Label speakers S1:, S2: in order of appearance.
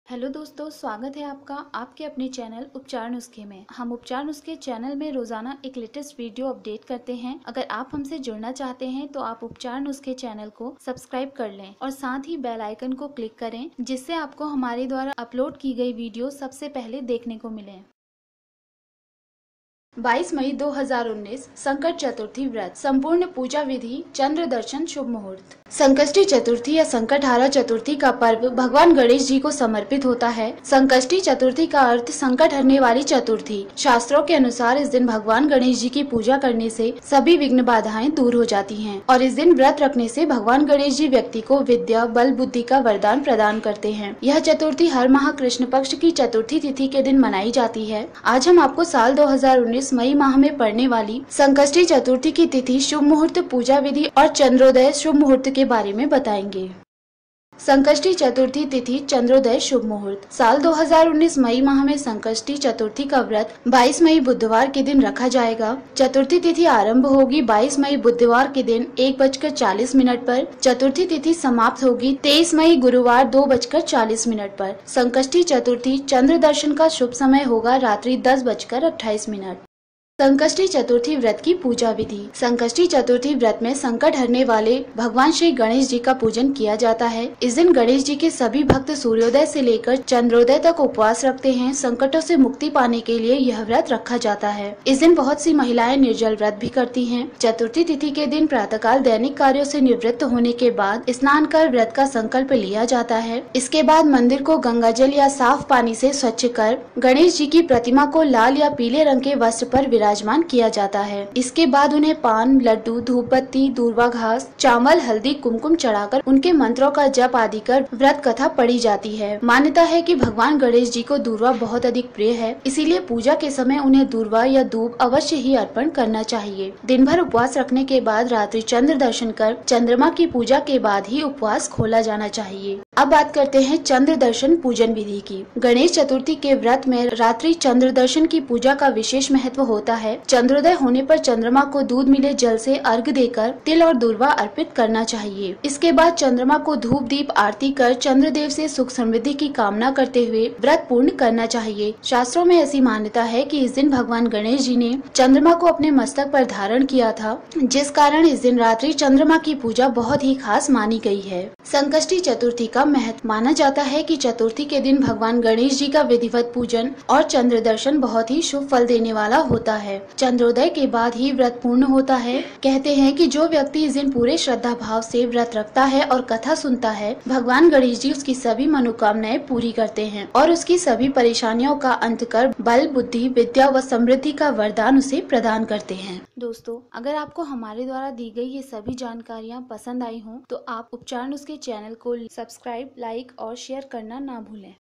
S1: Hello दोस्तों, स्वागत है आपका आपके अपने चैनल उपचार नुस्खे में। हम उपचार नुस्खे चैनल में रोजाना एक लेटेस्ट वीडियो अपडेट करते हैं। अगर आप हमसे जुड़ना चाहते हैं तो आप उपचार नुस्खे चैनल को सब्सक्राइब कर लें और साथ ही बेल आइकन को क्लिक करें, जिससे आपको हमारे द्वारा अपलोड की गई वीडियो सबसे पहले देखने को मिले। 22 मई 2019 संकट चतुर्थी व्रत। संपूर्ण पूजा विधि, चंद्र दर्शन, शुभ मुहूर्त। संकष्टी चतुर्थी या संकटहारा चतुर्थी का पर्व भगवान गणेश जी को समर्पित होता है। संकष्टी चतुर्थी का अर्थ संकट हरने वाली चतुर्थी। शास्त्रों के अनुसार इस दिन भगवान गणेश जी की पूजा करने से सभी विघ्न बाधाएं दूर हो जाती हैं और इस दिन व्रत रखने से भगवान गणेश जी व्यक्ति को विद्या, बल, बुद्धि का वरदान प्रदान करते हैं। यह चतुर्थी हर माह कृष्ण पक्ष की चतुर्थी तिथि के दिन मनाई जाती है। आज हम आपको साल 2019 मई माह में पड़ने वाली संकष्टी चतुर्थी की तिथि, शुभ मुहूर्त, पूजा विधि और चंद्रोदय शुभ मुहूर्त के बारे में बताएंगे। संकष्टी चतुर्थी तिथि, चंद्रोदय, शुभ मुहूर्त। साल 2019 मई माह में संकष्टी चतुर्थी का व्रत 22 मई बुधवार के दिन रखा जाएगा। चतुर्थी तिथि आरंभ होगी 22 मई बुधवार के दिन 1:40 पर। चतुर्थी तिथि समाप्त होगी 23 मई गुरुवार 2:40 पर। संकष्टी चतुर्थी चंद्र दर्शन का शुभ समय होगा रात्रि 10:28। संकष्टी चतुर्थी व्रत की पूजा विधि। संकष्टी चतुर्थी व्रत में संकट हरने वाले भगवान श्री गणेश जी का पूजन किया जाता है। इस दिन गणेश जी के सभी भक्त सूर्योदय से लेकर चंद्रोदय तक उपवास रखते हैं। संकटों से मुक्ति पाने के लिए यह व्रत रखा जाता है। इस दिन बहुत सी महिलाएं निर्जल व्रत भी करती हैं। चतुर्थी तिथि के दिन प्रातःकाल दैनिक कार्यों से निवृत्त होने के बाद स्नान कर व्रत का संकल्प लिया जाता है। इसके बाद मंदिर को गंगाजल या साफ पानी से स्वच्छ कर गणेश जी की प्रतिमा को लाल या पीले रंग के वस्त्र पर विराजमान किया जाता है। इसके बाद उन्हें पान, लड्डू, धूप बत्ती, दूर्वा घास, चावल, हल्दी, कुमकुम चढ़ाकर उनके मंत्रों का जप आदि कर व्रत कथा पढ़ी जाती है। मान्यता है कि भगवान गणेश जी को दूर्वा बहुत अधिक प्रिय है, इसीलिए पूजा के समय उन्हें दूर्वा या धूप अवश्य ही अर्पण करना चाहिए। दिन भर उपवास रखने के बाद रात्रि चंद्र दर्शन कर चंद्रमा की पूजा के बाद ही उपवास खोला जाना चाहिए। अब बात करते हैं चंद्र दर्शन पूजन विधि की। गणेश चतुर्थी के व्रत में रात्रि चंद्र दर्शन की पूजा का विशेष महत्व होता है। चंद्रोदय होने पर चंद्रमा को दूध मिले जल से अर्घ देकर तिल और दूर्वा अर्पित करना चाहिए। इसके बाद चंद्रमा को धूप दीप आरती कर चंद्रदेव से सुख समृद्धि की कामना करते हुए व्रत पूर्ण करना चाहिए। शास्त्रों में ऐसी मान्यता है कि इस दिन भगवान गणेश जी ने चंद्रमा को अपने मस्तक पर धारण किया था, जिस कारण इस दिन रात्रि चंद्रमा की पूजा बहुत ही खास मानी गई है। संकष्टी चतुर्थी का महत्व। माना जाता है कि चतुर्थी के दिन भगवान गणेश जी का विधिवत पूजन और चंद्र दर्शन बहुत ही शुभ फल देने वाला होता है। चंद्रोदय के बाद ही व्रत पूर्ण होता है। कहते हैं कि जो व्यक्ति इस दिन पूरे श्रद्धा भाव से व्रत रखता है और कथा सुनता है, भगवान गणेश जी उसकी सभी मनोकामनाएं पूरी करते हैं और उसकी सभी परेशानियों का अंत कर बल, बुद्धि, विद्या व समृद्धि का वरदान उसे प्रदान करते हैं। दोस्तों, अगर आपको हमारे द्वारा दी गई ये सभी जानकारियाँ पसंद आई हों तो आप उपचार नुस्खे चैनल को सब्सक्राइब, लाइक और शेयर करना ना भूलें।